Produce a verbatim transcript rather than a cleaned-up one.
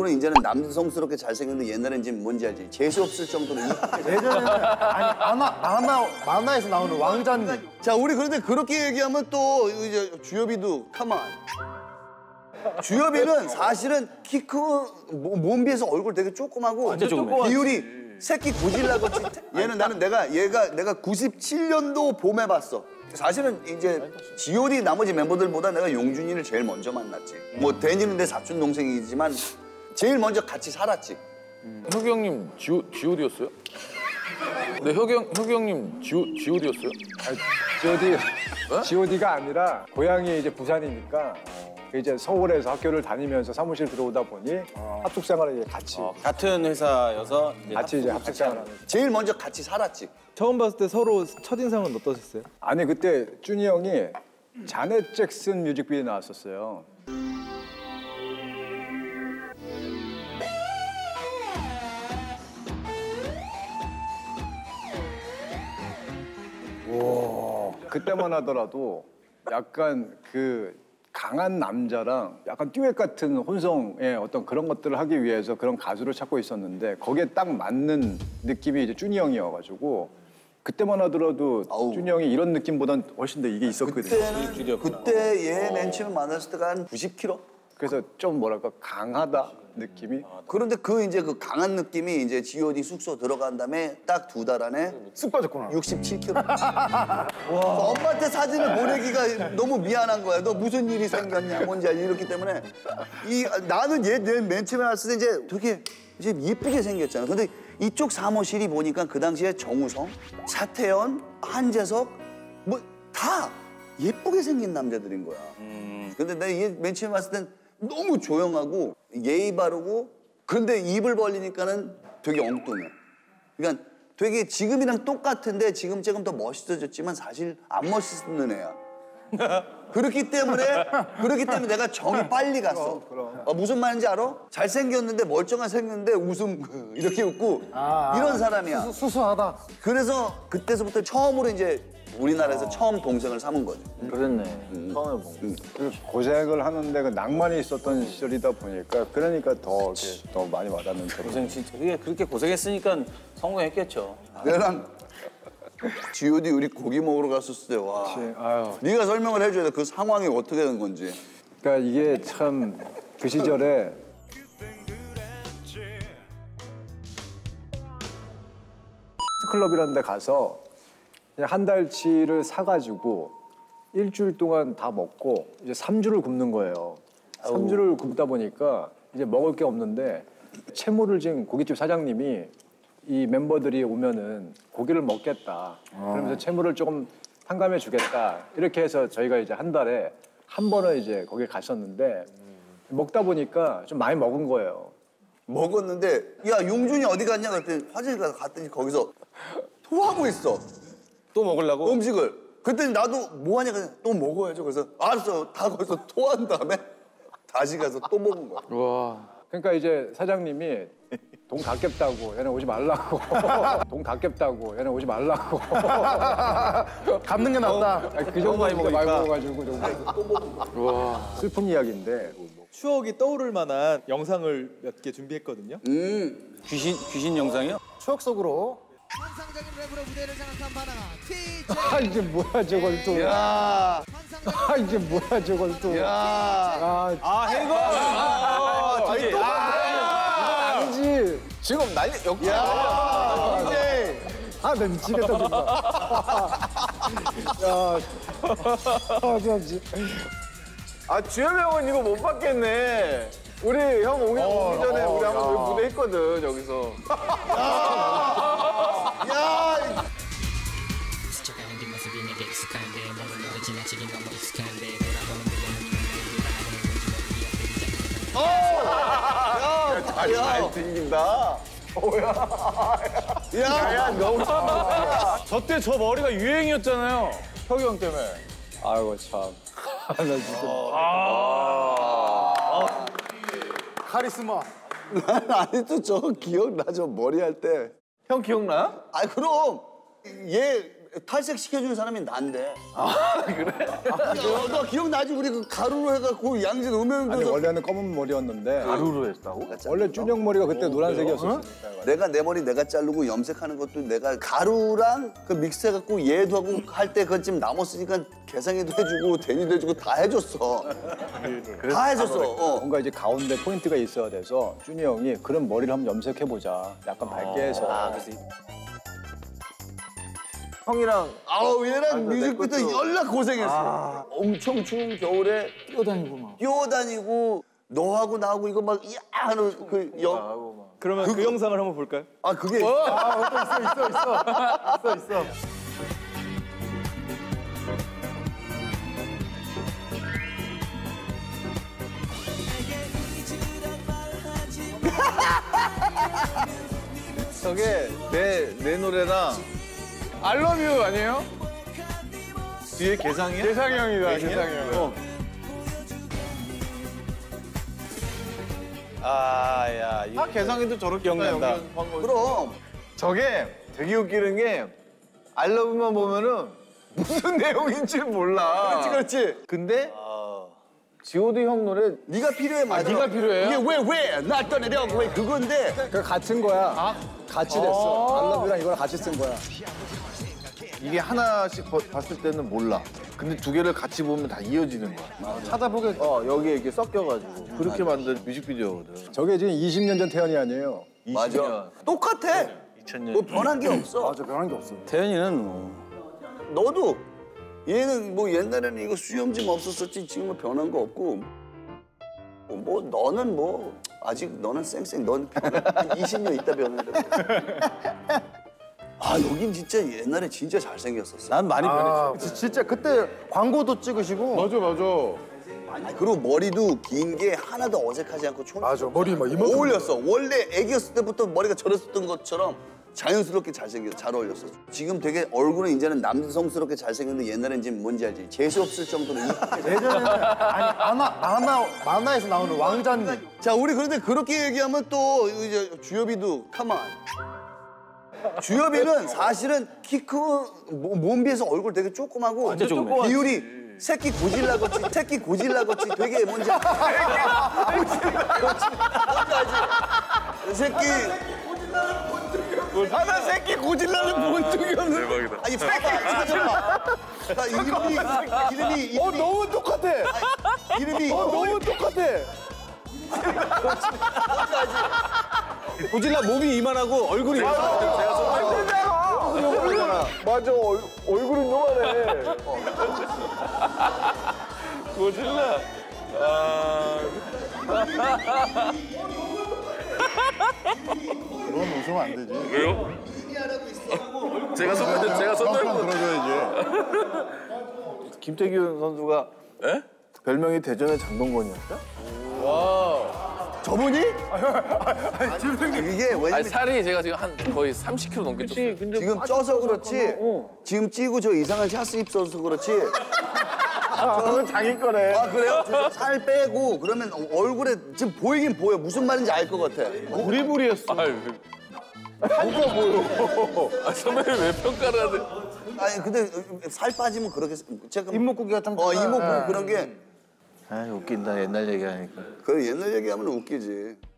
얼굴은 이제는 남성스럽게 잘생겼는데 옛날엔 지금 뭔지 알지? 재수 없을 정도로. 예전에는 아니 만화 만화 만화에서 나오는 왕자님. 자, 우리 그런데 그렇게 얘기하면 또 이제 주엽이도 가만. 주엽이는 사실은 키 크고 몸 비해서 얼굴 되게 조그마고 비율이 새끼 고질라 같이. 얘는 나는 내가 얘가 내가 구십칠 년도 봄에 봤어. 사실은 이제 지오디 나머지 멤버들보다 내가 용준이를 제일 먼저 만났지. 뭐 데니는 내 사촌 동생이지만 제일 먼저 같이 살았지. 음. 혁이 형님 지오디였어요? 네, 혁이 형, 혁이 형님 지오디였어요? 지오디, 지오디가 아니라 고향이 이제 부산이니까 이제 서울에서 학교를 다니면서 사무실 들어오다 보니 어. 합숙 생활을 이제 같이 어, 같은 회사여서 이제 같이 이제 합숙 생활을 제일 먼저 같이 살았지. 처음 봤을 때 서로 첫인상은 어떠셨어요? 아니 그때 준이 형이 자넷 잭슨 뮤직비디오에 나왔었어요. 오. 그때만 하더라도 약간 그 강한 남자랑 약간 듀엣 같은 혼성의 어떤 그런 것들을 하기 위해서 그런 가수를 찾고 있었는데 거기에 딱 맞는 느낌이 이제 준이 형이어가지고 그때만 하더라도 아우. 준이 형이 이런 느낌보단 훨씬 더 이게 있었거든요. 그때는, 그때 얘 맨 처음 만났을 때가 한 구십 킬로그램? 그래서 좀 뭐랄까 강하다 느낌이. 그런데 그 이제 그 강한 느낌이 이제 지오디 숙소 들어간 다음에 딱 두 달 안에 쑥 빠졌구나. 육십칠 킬로그램. 엄마한테 사진을 보내기가 너무 미안한 거야. 너 무슨 일이 생겼냐, 뭔지 알지? 이렇기 때문에 이 나는 얘 맨 처음에 왔을 때 이제 되게 이제 예쁘게 생겼잖아. 근데 이쪽 사무실이 보니까 그 당시에 정우성, 차태현, 한재석 뭐 다 예쁘게 생긴 남자들인 거야. 음. 근데 내가 얘 맨 처음에 왔을 땐 너무 조용하고 예의 바르고 근데 입을 벌리니까는 되게 엉뚱해. 그러니까 되게 지금이랑 똑같은데 지금 조금 더 멋있어졌지만 사실 안 멋있는 애야. 그렇기 때문에 그렇기 때문에 내가 정이 빨리 갔어. 그럼, 그럼. 어, 무슨 말인지 알아? 잘생겼는데 멀쩡한 생겼는데 웃음 이렇게 웃고 아, 이런 사람이야. 수수, 수수하다. 그래서 그때서부터 처음으로 이제 우리나라에서 아. 처음 동생을 삼은 거지. 그랬네. 음. 처음에 본 음. 고생을 하는데 그 낭만이 있었던 시절이다 보니까 그러니까 더 더 많이 와닿는 고생 진짜 그게 그렇게 고생했으니까 성공했겠죠. 내랑 지오디 우리 고기 먹으러 갔었을 때 와. 아유. 네가 설명을 해줘야 돼. 그 상황이 어떻게 된 건지. 그러니까 이게 참 그 시절에 클럽이라는 데 가서 한 달치를 사가지고 일주일 동안 다 먹고 이제 삼 주를 굶는 거예요. 아우. 삼 주를 굶다 보니까 이제 먹을 게 없는데 채무를 지은 고깃집 사장님이 이 멤버들이 오면은 고기를 먹겠다. 그러면서 채무를 조금 탕감해 주겠다. 이렇게 해서 저희가 이제 한 달에 한 번은 이제 거기 갔었는데 먹다 보니까 좀 많이 먹은 거예요. 먹었는데 야 용준이 어디 갔냐 그랬더니 화장실 가서 갔더니 거기서 토하고 있어. 또 먹으려고? 음식을. 그랬더니 나도 뭐 하냐 그랬더니 또 먹어야죠. 그래서 알았어. 다 거기서 토한 다음에 다시 가서 또 먹은 거야. 와. 그러니까 이제 사장님이 돈 갚겠다고 얘네 오지 말라고. 돈 갚겠다고 얘네 오지 말라고. 갚는 게 낫다. 어, 그 정도 많이 먹어가지고 좀. 와. 슬픈 이야기인데. 추억이 떠오를 만한 영상을 몇 개 준비했거든요. 음. 귀신 귀신 영상이요? 추억 속으로. 환상적인 랩으로 무대를 장악한 바나나 티제이. 아 이제 뭐야 저걸 또. 야. 아 이제 뭐야 저걸 또. 야. 아, 아 해거. 아, 아니, 또 아, 아니지. 지금 난리 역전. 야. 이제. 아 나 미치겠다 정말. 야. 아 진짜. 아 주엽이 형은 이거 못 받겠네. 우리 형 오기, 어, 오기 전에 어, 우리 야. 한번 무대 했거든 여기서. 야. 스쳐가는 뒷모습이 내게 익숙한데 몸을 너를 지나치긴 너무 익숙한데 돌아보는 그녀는 잘, 잘 튕긴다. 뭐야? 야, 야, 너무. 저때 저 머리가 유행이었잖아요. 혁이 형 때문에. 아이고 참. 나 진짜. 아. 아. 카리스마. 난 아직도 저거 기억나. 저 머리 할 때. 형 기억나요? 아 그럼 얘 탈색 시켜주는 사람이 난데. 아 그래? 아, 너, 너 기억나지? 우리 그 가루로 해갖고 양진 아니 음영도에서 원래는 검은 머리였는데 가루로 했다고? 원래 준영 머리가 그때 노란색이었었으니까. 내가 내 머리 내가 자르고 염색하는 것도 내가 가루랑 그 믹스해갖고 얘도 하고 할 때 그건 지금 남았으니까 개상이도 해주고 데니도 해주고 다 해줬어. 다 해줬어. 어. 뭔가 이제 가운데 포인트가 있어야 돼서 준이 형이 그런 머리를 한번 염색해보자. 약간 밝게 해서. 아, 그래서 형이랑 아우 얘랑 내 뮤직비디오 것도- 연락 고생했어. 엄청 추운 겨울에 뛰어다니고 막. 뛰어다니고 너하고 나하고 이거 막 이야 하는 그 영. 그러면 그 영상을 한번 볼까요? 아 그게 저게 내, 내 노래랑 I love you 아니에요? 뒤에 개상이야? 개상이 형이다, 개상이 형. 어. 아, 야. 아, 개상이도 저렇게 기억난다. 그럼 저게 되게 웃기는 게 I love you만 보면은 무슨 내용인지 몰라. 그렇지 그렇지. 근데 지 오 디 형 노래 네가 필요해 맞아. 네가 필요해요? 이게 왜왜나 떠내려 왜 그건데. 그 같은 거야. 같이 됐어. 알러뷰랑 이거랑 같이 쓴 거야. 이게 하나씩 버- 봤을 때는 몰라. 근데 두 개를 같이 보면 다 이어지는 거야. 찾아보게 어 여기에 이렇게 섞여가지고 그렇게 만든 뮤직비디오거든. 저게 지금 이십 년 전 태연이 아니에요. 맞아. 똑같아. 이천 년. 뭐 변한 게 없어. 맞아, 변한 게 없어. 태연이는 뭐 너도 얘는 뭐 옛날에는 이거 수염증 없었었지 지금은 변한 거 없고 뭐 너는 뭐 아직 너는 쌩쌩 넌 이십 년 있다 변한다. 아 여긴 진짜 옛날에 진짜 잘생겼었어. 난 많이 변했어. 지- 진짜 그때 광고도 찍으시고. 맞아 맞아. 아니, 그리고 머리도 긴 게 하나도 어색하지 않고 촌 맞아, 머리 막 이만큼. 어울렸어. 원래 애기였을 때부터 머리가 저랬었던 것처럼 자연스럽게 잘생겨 잘 어울렸어. 지금 되게 얼굴은 이제는 남성스럽게 잘생겼는데 옛날엔 지금 뭔지 알지? 재수 없을 정도로 이쁘게. 예전에는 아니 만화 만화 만화에서 나오는 왕자님. 자 우리 그런데 그렇게 얘기하면 또 이제 주엽이도 가만. 주엽이는 사실은 키 큰 몸 비해서 얼굴 되게 조그마고 완전 조그맣지. 비율이 새끼 고질라 같이 새끼 고질라 같이 되게 뭔지 알지? 새끼 하나 새끼 고질라는 본적이 없는. 대박이다. 아니 새끼 찾아봐. 나 이름이 이름이 이름이 어 너무 똑같아. 이름이 어 너무 똑같아. 고질라 몸이 이만하고 얼굴이 이만해. 맞아 얼, 얼굴은 요만해. 고질라. 그건 웃으면 안 되지. 제가 손 제가 손 한번 들어줘야지. 김태균 선수가 별명이 대전의 장동건이었다? 저분이? 이게 왜냐면 아니 살이 제가 지금 한 거의 삼십 킬로그램 넘게 쪘어요. 근데 지금 쪄서 그렇지 지금 찌고 저 이상한 샤스 입어서 그렇지 저는 자기 거래. 아 그래요? 저살 빼고 그러면 얼굴에 지금 보이긴 보여 무슨 말인지 알 것 같아 부리부리했어. 아유, 뭐가 보여? 아, 선배님 왜 평가를 하세요? 아니 근데 살 빠지면 그렇게 제가 이목구기가 좀. 어 이목구 그런 게 아 웃긴다 옛날 얘기하니까. 그 옛날 얘기하면 웃기지